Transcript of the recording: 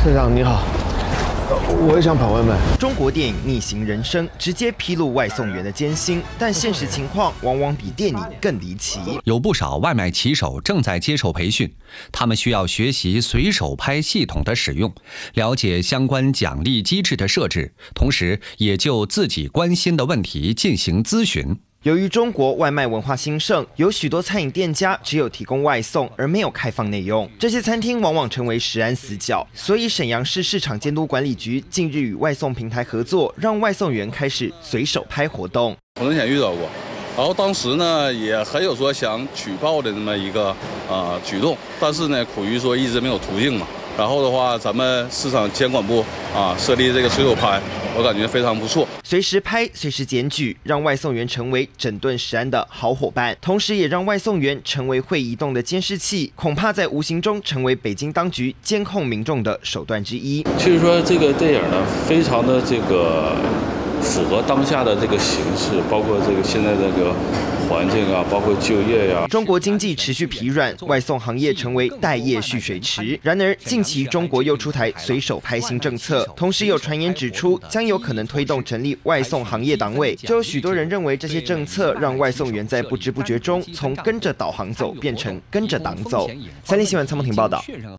社长你好，我也想跑外卖。 中国电影《逆行人生》直接披露外送员的艰辛，但现实情况往往比电影更离奇。 有不少外卖骑手正在接受培训，他们需要学习随手拍系统的使用，了解相关奖励机制的设置，同时也就自己关心的问题进行咨询。 由于中国外卖文化兴盛，有许多餐饮店家只有提供外送，而没有开放内用。这些餐厅往往成为食安死角，所以沈阳市市场监督管理局近日与外送平台合作，让外送员开始随手拍活动。 我之前遇到过，然后当时呢也很有说想举报的那么一个举动，但是呢苦于说一直没有途径嘛。然后的话，咱们市场监管部设立这个随手拍，我感觉非常不错。 随时拍，随时检举，让外送员成为整顿食安的好伙伴，同时也让外送员成为会移动的监视器，恐怕在无形中成为北京当局监控民众的手段之一。 其实说这个电影呢，非常的这个符合当下的这个形势，包括这个现在这个环境包括就业呀。 中国经济持续疲软，外送行业成为待业蓄水池。然而，近期中国又出台随手拍新政策，同时有传言指出将有可能推动成立外送行业党委。就有许多人认为这些政策让外送员在不知不觉中从跟着导航走变成跟着党走。三立新闻参谋庭报道。